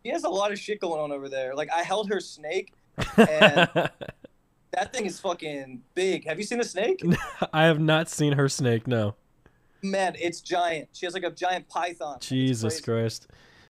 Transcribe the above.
She has a lot of shit going on over there. Like, I held her snake, and that thing is fucking big. Have you seen the snake? I have not seen her snake. No. Man, it's giant. She has like a giant python. Like, it's Jesus crazy. Christ.